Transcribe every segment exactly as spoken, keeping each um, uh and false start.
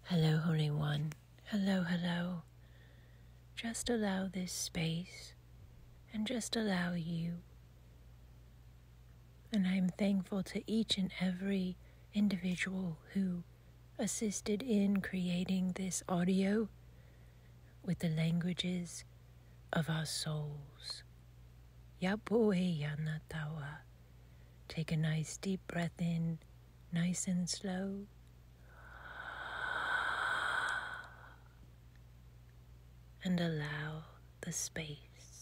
Hello, Holy One. Hello, hello. Just allow this space and just allow you. And I'm thankful to each and every individual who assisted in creating this audio with the languages of our souls. Yapoe yanatawa. Take a nice deep breath in, nice and slow. And allow the space.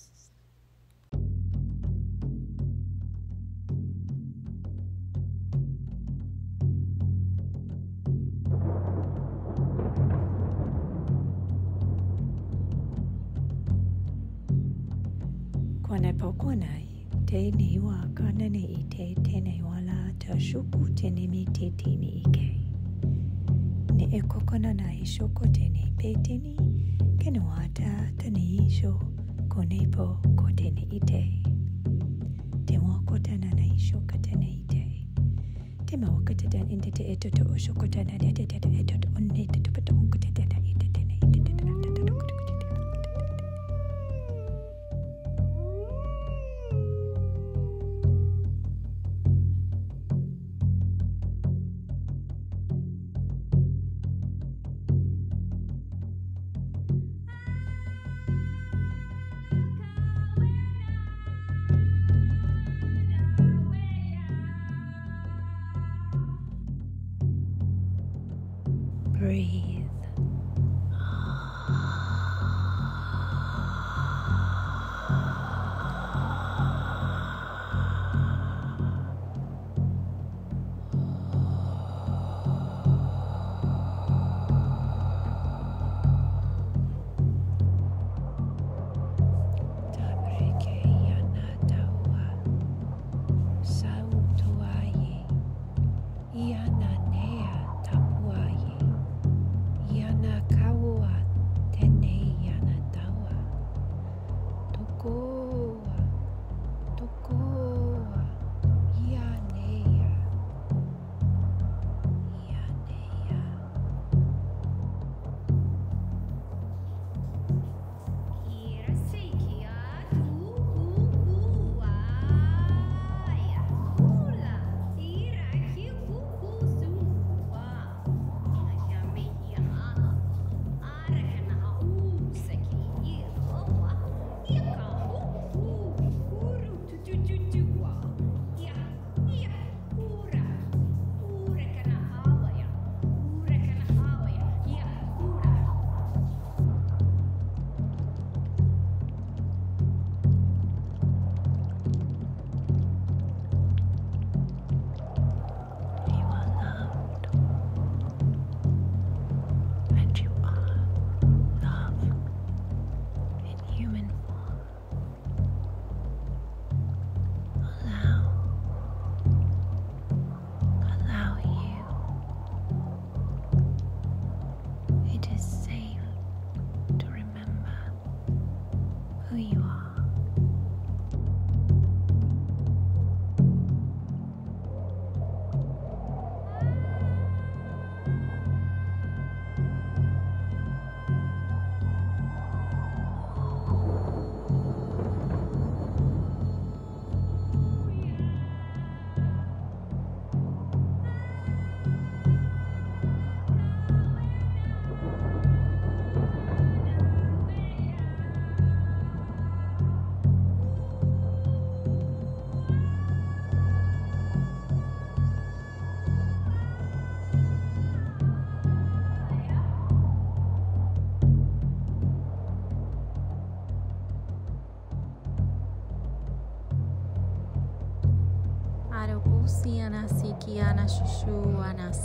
Kone pokonai, te niwa kanane ite tene wala ta shuku tene mi te tini ike. Ne e kokona na ishoko tene pe tini, kene wata tane isho kone po kotene ite. Te wakotana na ishoka tene ite. Te mawakata dan inde te eto to oshokotana de te te eto to onne te pato onkote te te ite tene ite te te te te. Breathe. Siana sikiana shushu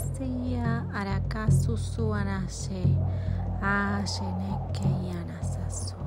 anasia arakasu su anashe asheneke yana sasua.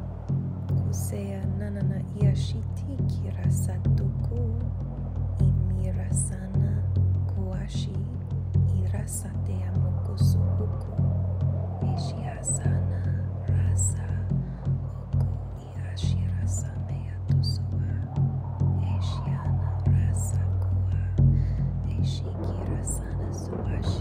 Sea nanana iashiti kirasatuku imi irasana kuashi irasate amokoso uku eshiasana rasa oku iashi rasa meatosoa eshiana rasa kua eshiki rasana suashi.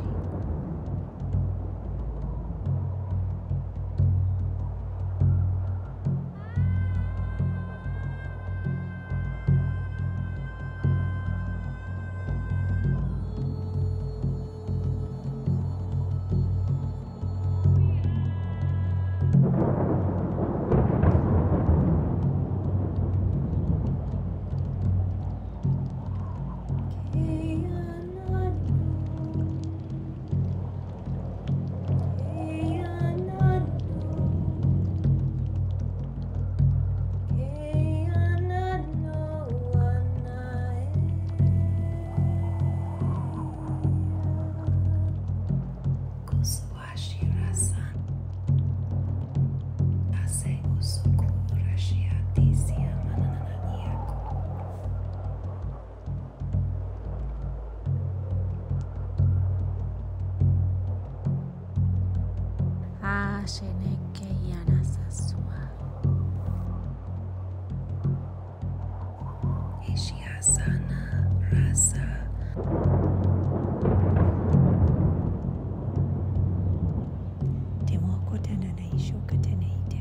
Sheneke yana sasua. Eshiasana rasa. Demo kotana na ishokatana ite.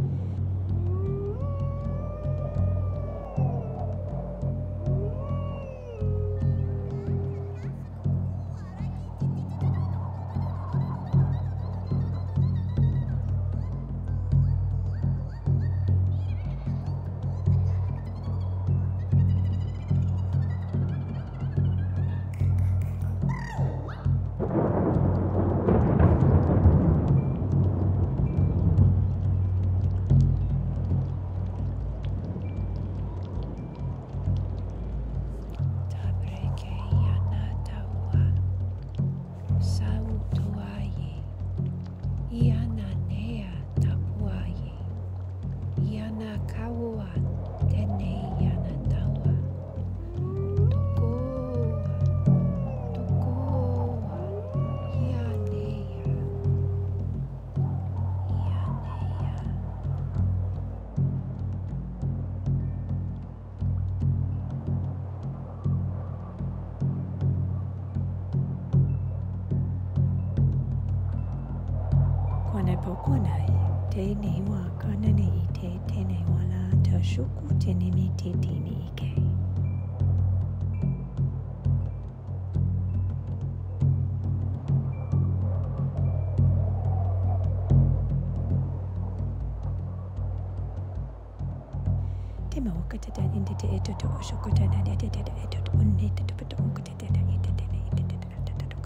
Pokonai, te ne wa kanane ite te ne wala ta shuku te ne mi te te ni ike. Te ma wakata ta inde te eto to oshokota na de te te eto to unne te te pato okata te na ite te ne ite te te te te te te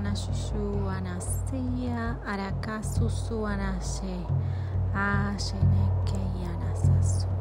anashushu anasia arakasusu anashe asheneke yanasasua.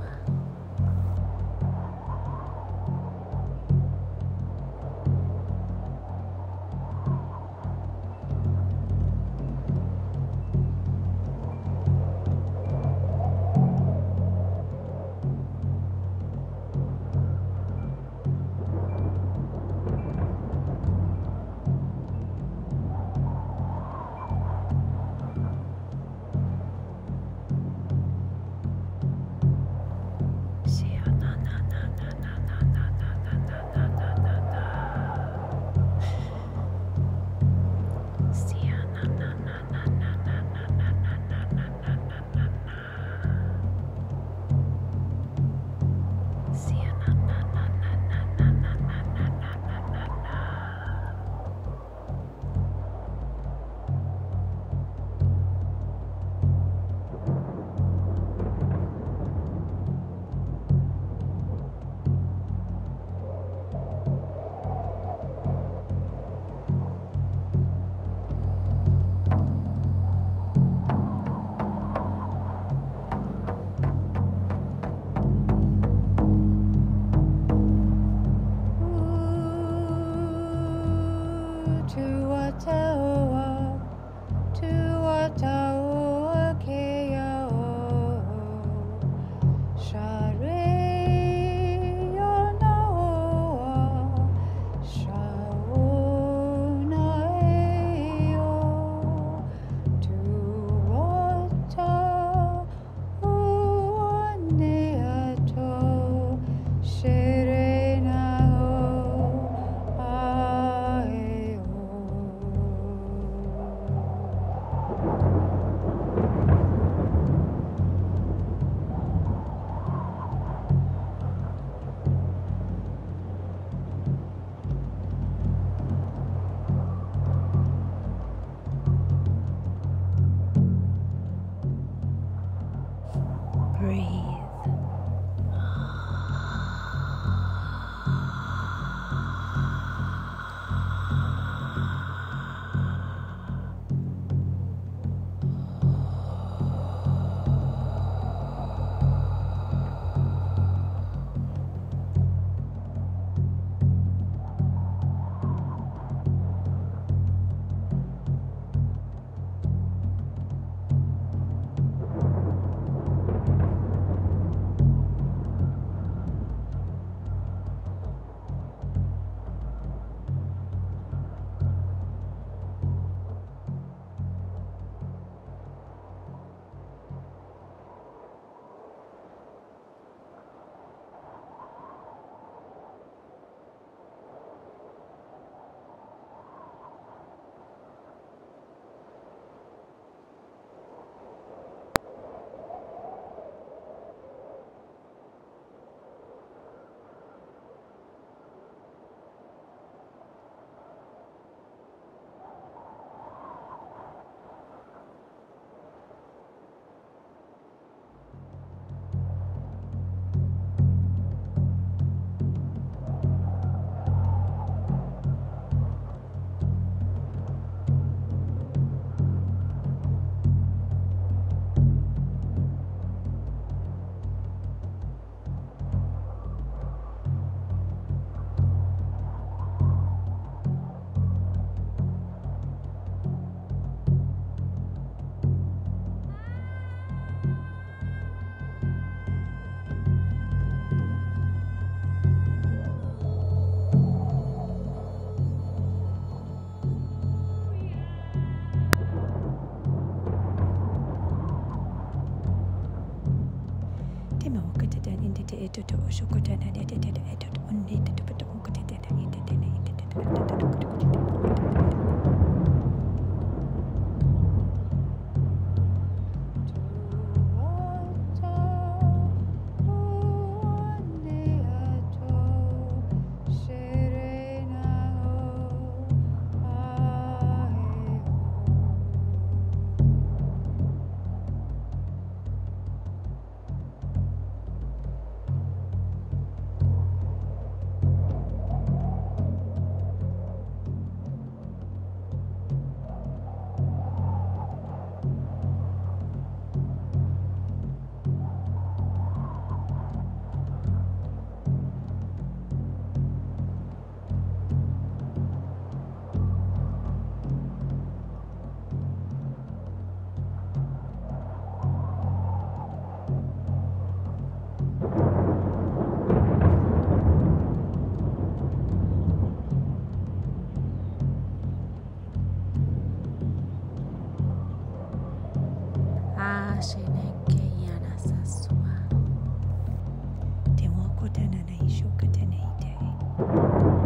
Asheneke yana sasua. Te wako tana na isho katene ite.